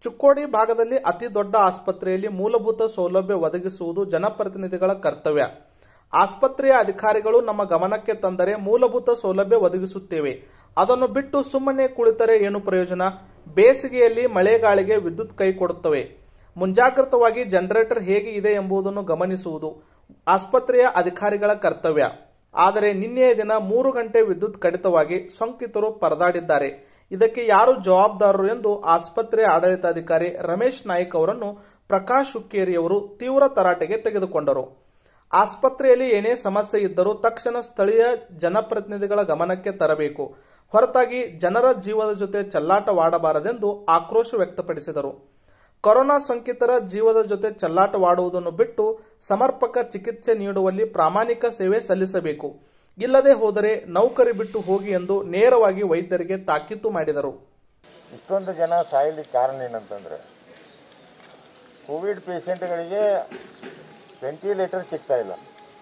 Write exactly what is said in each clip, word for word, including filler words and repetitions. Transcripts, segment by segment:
ಚಿಕ್ಕೋಡಿ ಭಾಗದಲ್ಲಿ ಅತಿ ದೊಡ್ಡ ಆಸ್ಪತ್ರೆಯಲ್ಲಿ ಮೂಲಭೂತ ಸೌಲಭ್ಯ ಒದಗಿಸುವುದು ಜನಪ್ರತಿನಿಧಿಗಳ ಕರ್ತವ್ಯ. ಆಸ್ಪತ್ರೆಯ ಅಧಿಕಾರಿಗಳು ನಮ್ಮ ಗಮನಕ್ಕೆ ತಂದರೆ ಮೂಲಭೂತ ಸೌಲಭ್ಯ ಒದಗಿಸುತ್ತೇವೆ. ಅದನ್ನು ಬಿಟ್ಟು ಸುಮ್ಮನೆ ಕುಳಿತರೆ ಏನು ಪ್ರಯೋಜನ? ಬೇಸಿಗೆಯಲ್ಲಿ ಮಳೆಗಾಳಿಗೆ ವಿದ್ಯುತ್ ಕೈ ಕೊಡುತ್ತವೆ. ಮುಂಜಾಗ್ರತವಾಗಿ ಜನರೇಟರ್ ಹೇಗೆ ಇದೆ ಎಂಬುದನ್ನು ಗಮನಿಸುವುದು ಆಸ್ಪತ್ರೆಯ ಅಧಿಕಾರಿಗಳ ಕರ್ತವ್ಯ. ಆದರೆ ನಿನ್ನೆಯ ದಿನ ಮೂರು ಗಂಟೆ ವಿದ್ಯುತ್ ಕಡಿತವಾಗಿ ಸೋಂಕಿತರು ಪರದಾಡಿದ್ದಾರೆ. ಇದಕ್ಕೆ ಯಾರು ಜವಾಬ್ದಾರರು ಎಂದು ಆಸ್ಪತ್ರೆಯ ಆಡಳಿತಾಧಿಕಾರಿ ರಮೇಶ್ ನಾಯ್ಕ್ ಅವರನ್ನು ಪ್ರಕಾಶ್ ಹುಕ್ಕೇರಿಯವರು ತೀವ್ರ ತರಾಟೆಗೆ ತೆಗೆದುಕೊಂಡರು. ಆಸ್ಪತ್ರೆಯಲ್ಲಿ ಏನೇ ಸಮಸ್ಯೆ ಇದ್ದರೂ ತಕ್ಷಣ ಸ್ಥಳೀಯ ಜನಪ್ರತಿನಿಧಿಗಳ ಗಮನಕ್ಕೆ ತರಬೇಕು, ಹೊರತಾಗಿ ಜನರ ಜೀವದ ಜೊತೆ ಚೆಲ್ಲಾಟವಾಡಬಾರದೆಂದು ಆಕ್ರೋಶ ವ್ಯಕ್ತಪಡಿಸಿದರು. ಕೊರೋನಾ ಸೋಂಕಿತರ ಜೀವದ ಜೊತೆ ಚೆಲ್ಲಾಟವಾಡುವುದನ್ನು ಬಿಟ್ಟು ಸಮರ್ಪಕ ಚಿಕಿತ್ಸೆ ನೀಡುವಲ್ಲಿ ಪ್ರಾಮಾಣಿಕ ಸೇವೆ ಸಲ್ಲಿಸಬೇಕು. ಇಲ್ಲದೆ ಹೋದರೆ ನೌಕರಿ ಬಿಟ್ಟು ಹೋಗಿ ಎಂದು ನೇರವಾಗಿ ವೈದ್ಯರಿಗೆ ತಾಕೀತು ಮಾಡಿದರು. ಇಷ್ಟೊಂದು ಜನ ಸಾಯಲಿಕ್ಕೆ ಕಾರಣ ಏನಂತಂದ್ರೆ ಕೋವಿಡ್ ಪೇಷಂಟ್ಗಳಿಗೆ ವೆಂಟಿಲೇಟರ್ ಸಿಗ್ತಾ ಇಲ್ಲ.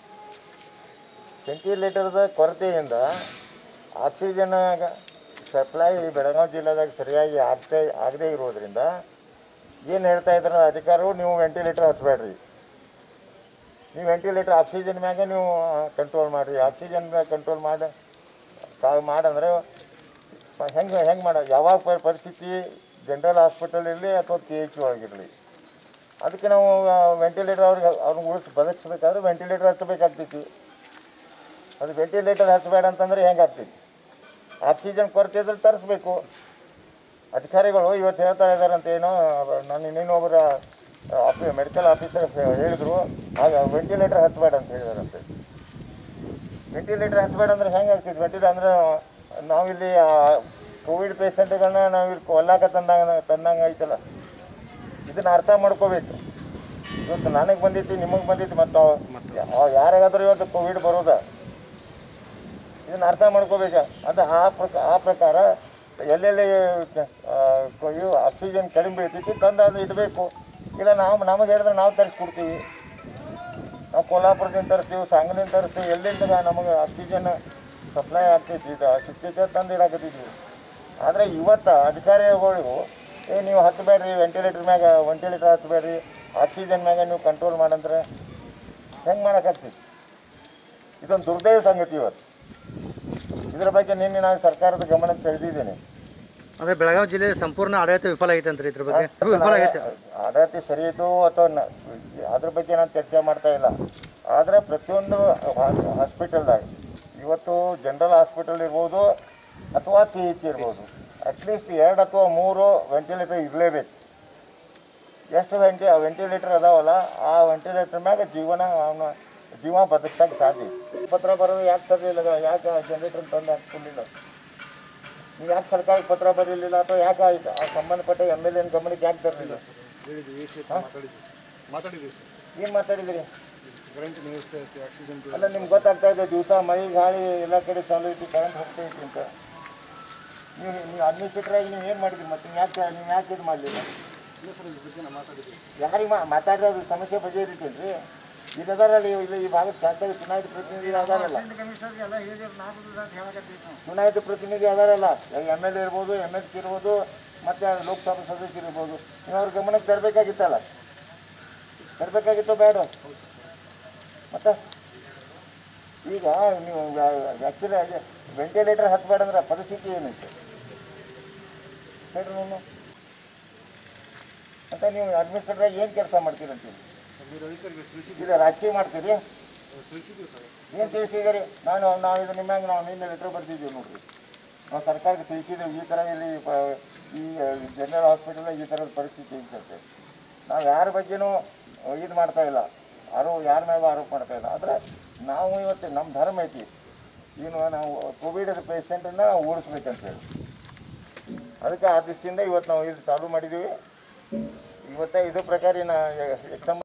ವೆಂಟಿಲೇಟರ್ದ ಕೊರತೆಯಿಂದ ಆಕ್ಸಿಜನ್ ಸಪ್ಲೈ ಬೆಳಗಾವಿ ಜಿಲ್ಲೆದಾಗ ಸರಿಯಾಗಿ ಆಗ್ತಾ ಆಗದೇ ಇರೋದ್ರಿಂದ ಏನು ಹೇಳ್ತಾ ಇದ್ದಾರೆ ಅಧಿಕಾರಿಗಳು, ನೀವು ವೆಂಟಿಲೇಟರ್ ಹಚ್ಚಬೇಡ್ರಿ, ನೀವು ವೆಂಟಿಲೇಟರ್ ಆಕ್ಸಿಜನ್ ಮ್ಯಾಗ ನೀವು ಕಂಟ್ರೋಲ್ ಮಾಡಿರಿ, ಆಕ್ಸಿಜನ್ ಕಂಟ್ರೋಲ್ ಮಾಡಿ ಮಾಡಂದ್ರೆ ಹೆಂಗೆ ಹೆಂಗೆ ಮಾಡ ಯಾವಾಗ ಪರಿಸ್ಥಿತಿ ಜನರಲ್ ಹಾಸ್ಪಿಟಲ್ ಇರಲಿ ಅಥವಾ ಪಿ ಎಚ್ ಒಳಗಿರಲಿ, ಅದಕ್ಕೆ ನಾವು ವೆಂಟಿಲೇಟರ್ ಅವ್ರಿಗೆ ಅವ್ರನ್ನ ಉಳಿಸಿ ಬದುಕಿಸ್ಬೇಕಾದ್ರೆ ವೆಂಟಿಲೇಟರ್ ಹಚ್ಚಬೇಕಾಗ್ತೈತಿ. ಅದು ವೆಂಟಿಲೇಟರ್ ಹಚ್ಚಬೇಡ ಅಂತಂದ್ರೆ ಹೆಂಗೆ ಆಗ್ತೈತಿ? ಆಕ್ಸಿಜನ್ ಕೊರತೆ ಇದ್ರೆ ತರಿಸ್ಬೇಕು. ಅಧಿಕಾರಿಗಳು ಇವತ್ತು ಹೇಳ್ತಾ ಇದ್ದಾರೆ ಅಂತ ಏನೋ, ನಾನು ಇನ್ನೇನು ಒಬ್ಬರ ಆಫೀ ಮೆಡಿಕಲ್ ಆಫೀಸರ್ ಹೇಳಿದ್ರು, ಆಗ ವೆಂಟಿಲೇಟರ್ ಹಚ್ಚಬೇಡ ಅಂತ ಹೇಳಿದಾರಂತೆ. ವೆಂಟಿಲೇಟರ್ ಹಚ್ಚಬೇಡ ಅಂದ್ರೆ ಹೆಂಗೆ ಆಗ್ತೈತಿ? ವೆಂಟಿಲೇಟರ್ ಅಂದರೆ ನಾವಿಲ್ಲಿ ಕೋವಿಡ್ ಪೇಷಂಟ್ಗಳನ್ನ ನಾವಿಲ್ಲಿ ಕೊಲ್ಲಾಕ ತಂದಂಗ ತಂದಂಗೆ ಐತಲ್ಲ, ಇದನ್ನು ಅರ್ಥ ಮಾಡ್ಕೋಬೇಕು. ಇವತ್ತು ನನಗೆ ಬಂದಿತ್ತು, ನಿಮಗೆ ಬಂದಿತ್ತು, ಮತ್ತು ಯಾರಿಗಾದ್ರೂ ಇವತ್ತು ಕೋವಿಡ್ ಬರೋದ, ಇದನ್ನು ಅರ್ಥ ಮಾಡ್ಕೋಬೇಕು. ಅದು ಆ ಪ್ರಕ ಆ ಪ್ರಕಾರ ಎಲ್ಲೆಲ್ಲಿ ಆಕ್ಸಿಜನ್ ಕಡಿಮೆ ಬೀಳ್ತೈತಿ ತಂದು ಅದು ಇಡಬೇಕು. ಇಲ್ಲ ನಾವು ನಮಗೆ ಹೇಳಿದ್ರೆ ನಾವು ತರಿಸ್ಕೊಡ್ತೀವಿ. ನಾವು ಕೊಲ್ಲಾಪುರದಿಂದ ತರಿಸ್ತೀವಿ, ಸಾಂಗ್ಲಿಂದ ತರಿಸ್ತೀವಿ, ಎಲ್ಲಿಂದ ನಮಗೆ ಆಕ್ಸಿಜನ್ ಸಪ್ಲೈ ಆಗ್ತೈತಿ, ಇದು ಸಿಗ್ತೈತೆ ತಂದು ಇಡಾಕತ್ತಿದ್ವಿ. ಆದರೆ ಇವತ್ತು ಅಧಿಕಾರಿಗಳಿಗೂ ಏ ನೀವು ಹತ್ತಬೇಡ್ರಿ, ವೆಂಟಿಲೇಟರ್ ಮ್ಯಾಗ ವೆಂಟಿಲೇಟರ್ ಹತ್ತಬೇಡ್ರಿ, ಆಕ್ಸಿಜನ್ ಮ್ಯಾಗ ನೀವು ಕಂಟ್ರೋಲ್ ಮಾಡಂದ್ರೆ ಹೆಂಗೆ ಮಾಡೋಕ್ಕಾಗ್ತೈತಿ? ಇದೊಂದು ದುರ್ದೈವ ಸಂಗತಿ. ಇವತ್ತು ಇದರ ಬಗ್ಗೆ ನಿನ್ನೆ ನಾನು ಸರ್ಕಾರದ ಗಮನಕ್ಕೆ ಸೆಳೆದಿದ್ದೇನೆ. ಅಂದರೆ ಬೆಳಗಾವಿ ಜಿಲ್ಲೆ ಸಂಪೂರ್ಣ ಆಡಳಿತ ವಿಫಲ ಆಗೈತೆ ಅಂತ ಇದ್ರ ಬಗ್ಗೆ ವಿಫಲ ಆಗೈತೆ. ಆಡಳಿತ ಸರಿ ಇತ್ತು ಅಥವಾ ಅದ್ರ ಬಗ್ಗೆ ನಾನು ಚರ್ಚೆ ಮಾಡ್ತಾ ಇಲ್ಲ. ಆದರೆ ಪ್ರತಿಯೊಂದು ಹಾಸ್ಪಿಟಲ್ದಾಗ ಇವತ್ತು ಜನರಲ್ ಹಾಸ್ಪಿಟಲ್ ಇರ್ಬೋದು ಅಥವಾ ಪಿ ಎಚ್ ಇರ್ಬೋದು, ಅಟ್ಲೀಸ್ಟ್ ಎರಡು ಅಥವಾ ಮೂರು ವೆಂಟಿಲೇಟರ್ ಇರಲೇಬೇಕು. ಎಷ್ಟು ವೆಂಟಿ ವೆಂಟಿಲೇಟರ್ ಅದಾವಲ್ಲ ಆ ವೆಂಟಿಲೇಟರ್ ಮ್ಯಾಗ ಜೀವನ ಅವನ ಜೀವ ಬದುಕಕ್ಕೆ ಸಾಧ್ಯ. ಪತ್ರ ಬರೋದು ಯಾಕೆ ತರಲಿಲ್ಲ? ಯಾಕೆ ಜನರೇಟರ್ ತಂದು ಹಾಕ್ಕೊಂಡಿಲ್ಲ? ನೀವು ಯಾಕೆ ಸರ್ಕಾರಕ್ಕೆ ಪತ್ರ ಬರಲಿಲ್ಲ ಅಥವಾ ಯಾಕೆ ಆ ಸಂಬಂಧಪಟ್ಟ ಎಮ್ ಎಲ್ ಎನ್ ಗಮನಕ್ಕೆ ಯಾಕೆ ತರಲಿಲ್ಲ? ಏನು ಮಾತಾಡಿದ್ರಿ? ಅಲ್ಲ, ನಿಮ್ಗೆ ಗೊತ್ತಾಗ್ತಾ ಇದೆ ದಿವಸ ಮಳೆ ಗಾಳಿ ಎಲ್ಲ ಕಡೆ ಚಾಲು ಐತಿ, ಕರೆಂಟ್ ಹೋಗ್ತಾ ಐತಿ ಅಂತ. ನೀವು ನೀವು ಅಡ್ಮಿನಿಸ್ಟ್ರೇಟರ್ ಆಗಿ ನೀವು ಏನು ಮಾಡಿದ್ರಿ? ಮತ್ತೆ ಯಾಕೆ ನೀವು ಯಾಕೆ ಇದು ಮಾಡಲಿಲ್ಲ? ಯಾರಿಗೆ ಮಾತಾಡಿದ್ರೆ ಸಮಸ್ಯೆ ಬಗೆಹರಿತೇನ್ರಿ? ಇಲ್ಲಿ ಅದಾರಲ್ಲ, ಇಲ್ಲಿ ಈ ಭಾಗದ ಶಾಸಕ ಚುನಾಯಿತ ಪ್ರತಿನಿಧಿ ಅದಾರಲ್ಲ, ಚುನಾಯಿತ ಪ್ರತಿನಿಧಿ ಅದಾರಲ್ಲ, ಎಮ್ ಎಲ್ ಎ ಇರ್ಬೋದು, ಎಮ್ ಎಲ್ ಸಿ ಇರ್ಬೋದು, ಮತ್ತು ಲೋಕಸಭಾ ಸದಸ್ಯರು ಇರ್ಬೋದು, ನೀವು ಅವ್ರ ಗಮನಕ್ಕೆ ತರಬೇಕಾಗಿತ್ತಲ್ಲ. ತರಬೇಕಾಗಿತ್ತು ಬೇಡ? ಮತ್ತು ಈಗ ನೀವು ಆ್ಯಕ್ಚುಲಿ ವೆಂಟಿಲೇಟರ್ ಹತ್ತಬೇಡ ಅಂದ್ರೆ ಪರಿಸ್ಥಿತಿ ಏನೈತೆ ಹೇಳ್ರಿ ನೀನು? ಅಂತ ನೀವು ಅಡ್ಮಿನಿಸ್ಟ್ರೇಟರ್ ಏನು ಕೆಲಸ ಮಾಡ್ತೀರಂತೀವಿ? ಇಲ್ಲ ರಾಜಕೀಯ ಮಾಡ್ತೀರಿ? ಏನು ತಿಳಿಸಿದ್ದೀರಿ? ನಾನು ನಾವು ಇದು ನಿಮ್ಮಾಗ ನಾವು ನಿನ್ನೆ ಲೆಟ್ರ್ ಬರ್ತಿದ್ದೀವಿ ನೋಡ್ರಿ, ನಾವು ಸರ್ಕಾರಕ್ಕೆ ತಿಳಿಸಿದ್ದೇವೆ ಈ ಥರ ಇಲ್ಲಿ ಈ ಜನರಲ್ ಹಾಸ್ಪಿಟಲ್ದಾಗ ಈ ಥರದ ಪರಿಸ್ಥಿತಿ ಇರ್ತೈತೆ. ನಾವು ಯಾರ ಬಗ್ಗೆನೂ ಇದು ಮಾಡ್ತಾ ಇಲ್ಲ, ಆರೋ ಯಾರ ಮ್ಯಾಗ ಆರೋಪ ಮಾಡ್ತಾ ಇಲ್ಲ. ಆದರೆ ನಾವು ಇವತ್ತು ನಮ್ಮ ಧರ್ಮ ಐತಿ, ಏನು ನಾವು ಕೋವಿಡ್ ಪೇಷಂಟನ್ನು ನಾವು ಓಡಿಸ್ಬೇಕಂತೇಳಿ, ಅದಕ್ಕೆ ಆ ದೃಷ್ಟಿಯಿಂದ ಇವತ್ತು ನಾವು ಇದು ಚಾಲೂ ಮಾಡಿದ್ದೀವಿ. ಇವತ್ತೇ ಇದ್ರ ಪ್ರಕಾರ ನಾ ಎಕ್ಸಾಮ್